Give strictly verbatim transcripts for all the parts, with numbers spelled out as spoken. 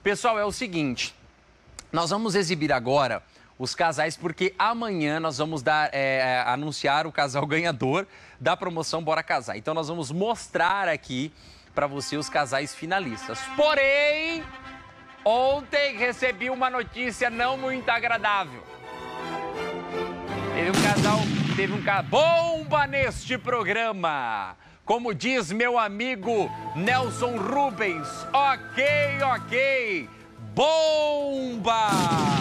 Pessoal, é o seguinte, nós vamos exibir agora os casais, porque amanhã nós vamos dar, é, anunciar o casal ganhador da promoção Bora Casar. Então nós vamos mostrar aqui para você os casais finalistas. Porém, ontem recebi uma notícia não muito agradável. Teve um casal, teve um casal, bomba neste programa. Como diz meu amigo Nelson Rubens, ok, ok, bomba!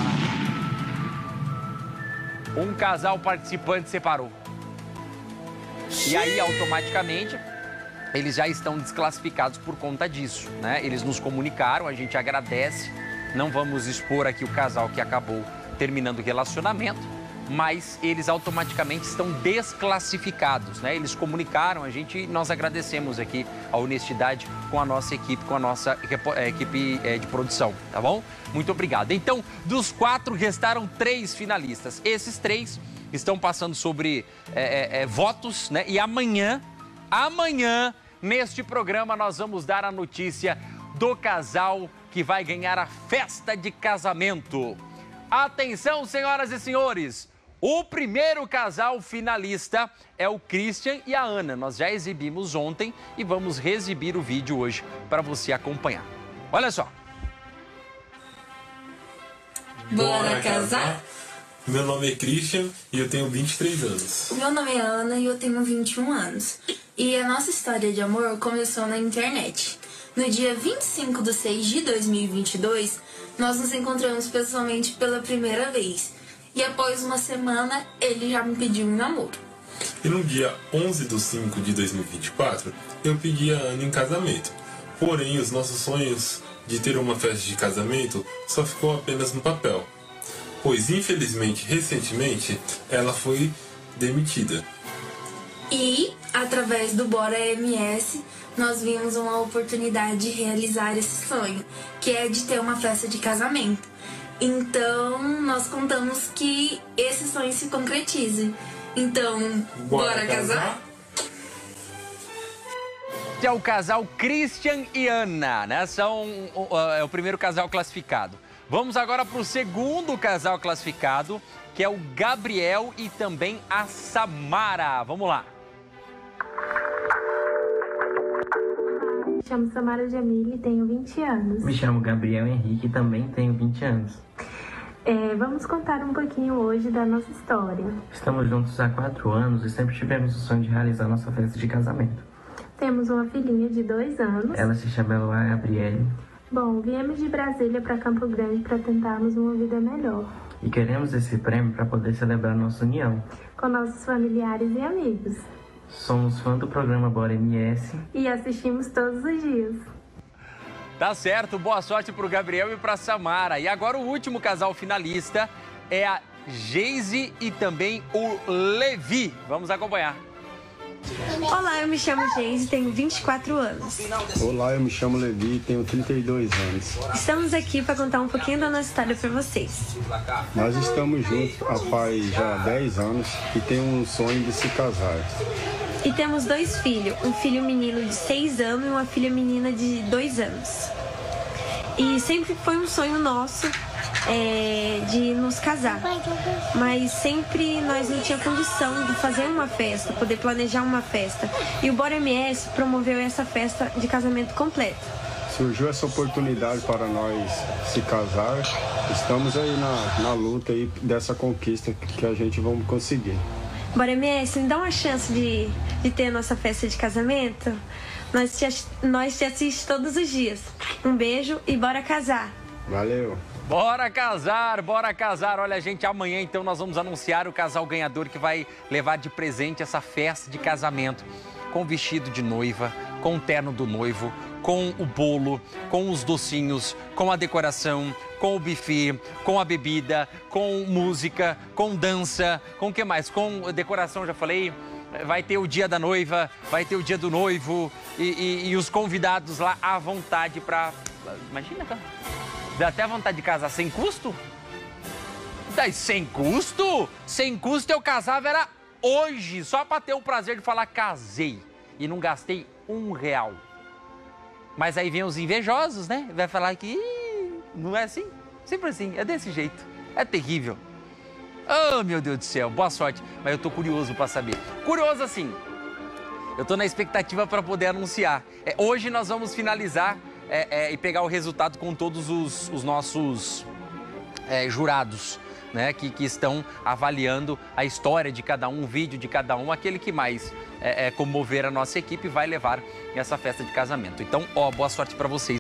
Um casal participante separou. E aí, automaticamente, eles já estão desclassificados por conta disso, né? Eles nos comunicaram, a gente agradece. Não vamos expor aqui o casal que acabou terminando o relacionamento, mas eles automaticamente estão desclassificados, né? Eles comunicaram, a gente, nós agradecemos aqui a honestidade com a nossa equipe, com a nossa equipe de produção, tá bom? Muito obrigado. Então, dos quatro, restaram três finalistas. Esses três estão passando sobre é, é, votos, né? E amanhã, amanhã, neste programa, nós vamos dar a notícia do casal que vai ganhar a festa de casamento. Atenção, senhoras e senhores! O primeiro casal finalista é o Christian e a Ana. Nós já exibimos ontem e vamos reexibir o vídeo hoje para você acompanhar. Olha só. Bora casar? Meu nome é Christian e eu tenho vinte e três anos. Meu nome é Ana e eu tenho vinte e um anos. E a nossa história de amor começou na internet. No dia vinte e cinco de seis de dois mil e vinte e dois, nós nos encontramos pessoalmente pela primeira vez. E após uma semana, ele já me pediu um namoro. E no dia onze de cinco de dois mil e vinte e quatro, eu pedi a Ana em casamento. Porém, os nossos sonhos de ter uma festa de casamento só ficou apenas no papel. Pois, infelizmente, recentemente, ela foi demitida. E, através do Bora M S, nós vimos uma oportunidade de realizar esse sonho, que é de ter uma festa de casamento. Então, nós contamos que esse sonho se concretize. Então, bora, bora casar? É o casal Christian e Ana, né? São uh, é o primeiro casal classificado. Vamos agora para o segundo casal classificado, que é o Gabriel e também a Samara. Vamos lá. Me chamo Samara Jamile e tenho vinte anos. Me chamo Gabriel Henrique e também tenho vinte anos. É, vamos contar um pouquinho hoje da nossa história. Estamos juntos há quatro anos e sempre tivemos o sonho de realizar nossa festa de casamento. Temos uma filhinha de dois anos. Ela se chama Eloá Gabriele. Bom, viemos de Brasília para Campo Grande para tentarmos uma vida melhor. E queremos esse prêmio para poder celebrar nossa união. Com nossos familiares e amigos. Somos fã do programa Bora M S. E assistimos todos os dias. Tá certo, boa sorte pro Gabriel e pra Samara. E agora o último casal finalista é a Geise e também o Levi. Vamos acompanhar. Olá, eu me chamo Geise e tenho vinte e quatro anos. Olá, eu me chamo Levi e tenho trinta e dois anos. Estamos aqui para contar um pouquinho da nossa história para vocês. Nós estamos juntos há faz já dez anos e temos um sonho de se casar. E temos dois filhos, um filho menino de seis anos e uma filha menina de dois anos. E sempre foi um sonho nosso é, de nos casar. Mas sempre nós não tínhamos condição de fazer uma festa, poder planejar uma festa. E o Bora M S promoveu essa festa de casamento completo. Surgiu essa oportunidade para nós se casar. Estamos aí na, na luta aí dessa conquista que a gente vamos conseguir. Bora M S, me dá uma chance de, de ter a nossa festa de casamento? Nós te, nós te assistimos todos os dias. Um beijo e bora casar. Valeu. Bora casar, bora casar. Olha, gente, amanhã então nós vamos anunciar o casal ganhador que vai levar de presente essa festa de casamento. Com vestido de noiva, com o terno do noivo, com o bolo, com os docinhos, com a decoração, com o buffet, com a bebida, com música, com dança, com o que mais? Com decoração, já falei, vai ter o dia da noiva, vai ter o dia do noivo e, e, e os convidados lá à vontade para... Imagina, cara, dá até vontade de casar sem custo? Daí, sem custo? Sem custo eu casava era hoje, só para ter o prazer de falar casei e não gastei um real. Mas aí vem os invejosos, né? Vai falar que Não é assim? Sempre assim, é desse jeito. É terrível. Oh, meu Deus do céu, boa sorte. Mas eu tô curioso para saber. Curioso assim, eu tô na expectativa para poder anunciar. É, hoje nós vamos finalizar é, é, e pegar o resultado com todos os, os nossos é, jurados, né, que, que estão avaliando a história de cada um, o vídeo de cada um. Aquele que mais é, é, comover a nossa equipe vai levar essa festa de casamento. Então, ó, boa sorte para vocês.